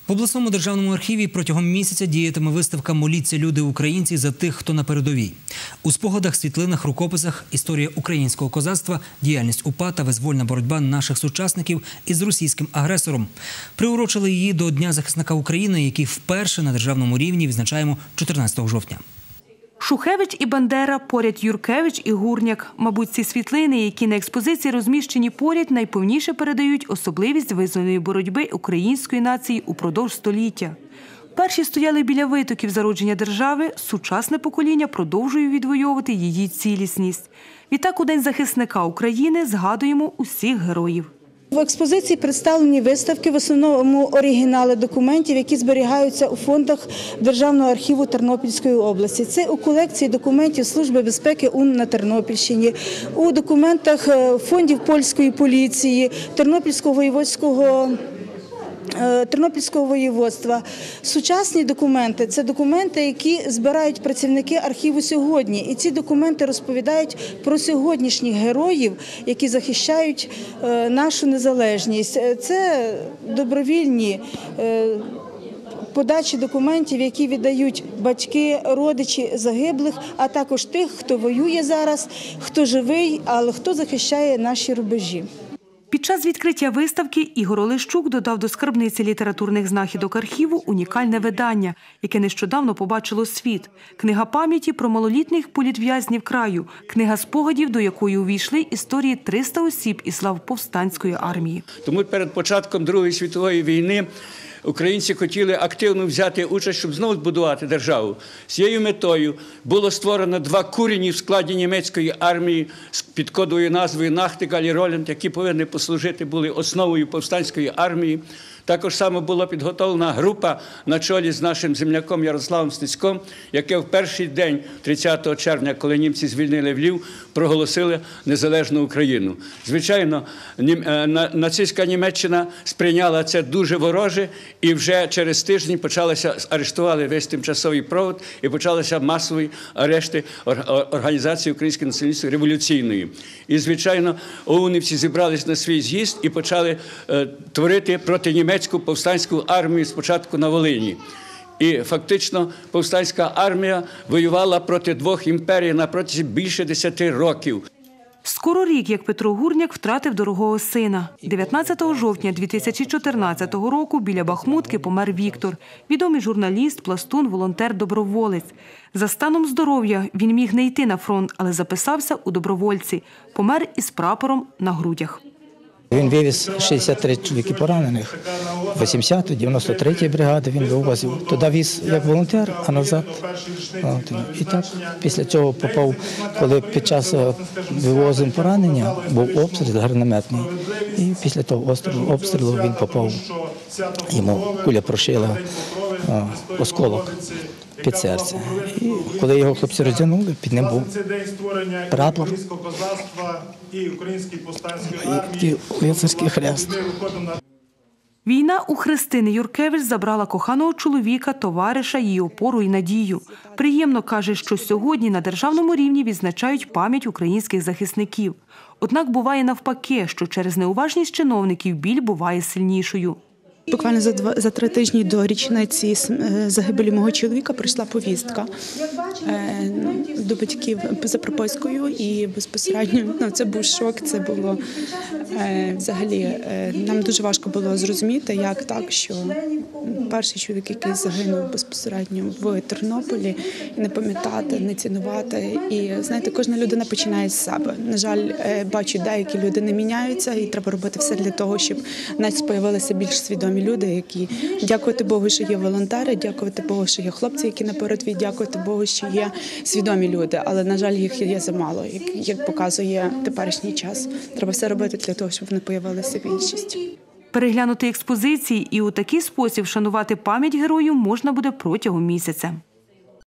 В обласному державному архіві протягом місяця діятиме виставка «Моліться, люди українці, за тих, хто на передовій». У спогадах, світлинах, рукописах історія українського козацтва, діяльність УПА та визвольна боротьба наших сучасників із російським агресором. Приурочили її до Дня захисника України, який вперше на державному рівні відзначаємо 14 жовтня. Шухевич і Бандера, поряд Юркевич і Гурняк. Мабуть, ці світлини, які на експозиції розміщені поряд, найповніше передають особливість визвольної боротьби української нації упродовж століття. Перші стояли біля витоків зародження держави, сучасне покоління продовжує відвоювати її цілісність. Відтак у День захисника України згадуємо усіх героїв. В експозиції представлені виставки, в основному оригінали документів, які зберігаються у фондах Державного архіву Тернопільської області. Це у колекції документів Служби безпеки УН на Тернопільщині, у документах фондів польської поліції, Тернопільського воєводства. Сучасні документи – це документи, які збирають працівники архіву сьогодні. І ці документи розповідають про сьогоднішніх героїв, які захищають нашу незалежність. Це добровільні подачі документів, які віддають батьки, родичі загиблих, а також тих, хто воює зараз, хто живий, але хто захищає наші рубежі. Під час відкриття виставки Ігор Олещук додав до скарбниці літературних знахідок архіву унікальне видання, яке нещодавно побачило світ. Книга пам'яті про малолітніх політв'язнів краю. Книга спогадів, до якої увійшли історії 300 осіб із лав повстанської армії. Тому перед початком Другої світової війни українці хотіли активно взяти участь, щоб знову збудувати державу. З цією метою було створено 2 курені в складі німецької армії під кодовою назвою «Нахтигаль» і «Роланд», які повинні послужити були основою повстанської армії. Також саме була підготовлена група на чолі з нашим земляком Ярославом Стецьком, яке в перший день, 30 червня, коли німці звільнили Львів, проголосили незалежну Україну. Звичайно, нацистська Німеччина сприйняла це дуже вороже, і вже через тиждень арештували весь тимчасовий провод і почалися масові арешти організації Української національної революційної. І, звичайно, ОУНівці зібрались на свій з'їзд і почали творити проти німецьку повстанську армію спочатку на Волині. І фактично повстанська армія воювала проти 2 імперій на протязі більше 10 років. Скоро рік, як Петро Гурняк втратив дорогого сина. 19 жовтня 2014 року біля Бахмутки помер Віктор. Відомий журналіст, пластун, волонтер-доброволець. За станом здоров'я він міг не йти на фронт, але записався у добровольці. Помер із прапором на грудях. Він вивіз 63 чоловіки поранених, 80-ту, 93-ї бригади він вивозив. Туди віз як волонтер, а назад. І так, після цього попав, коли під час вивозу поранення був обстріл гранатометний. І після того обстрілу він попав, йому куля прошила осколок під серце. І коли його хлопці роздягнули, під ним був прапор і лицарський хрест. Війна у Христини Юркевич забрала коханого чоловіка, товариша, її опору і надію. Приємно, каже, що сьогодні на державному рівні відзначають пам'ять українських захисників. Однак буває навпаки, що через неуважність чиновників біль буває сильнішою. Буквально за 3 тижні до річниці загибелі мого чоловіка прийшла повістка до батьків за пропискою, і безпосередньо це був шок, це було взагалі, нам дуже важко було зрозуміти, як так, що перший чоловік, який загинув безпосередньо в Тернополі, не пам'ятати, не цінувати. І, знаєте, кожна людина починає з себе. На жаль, бачу, деякі люди не міняються, і треба робити все для того, щоб в нас з'явилися більш свідомі люди, які, дякувати Богу, що є волонтери, дякувати Богу, що є хлопці, які на передовій, дякувати Богу, що є свідомі люди, але, на жаль, їх є замало, як показує теперішній час. Треба все робити для того, щоб вони з'явилися більшість. Переглянути експозиції і у такий спосіб шанувати пам'ять героїв можна буде протягом місяця.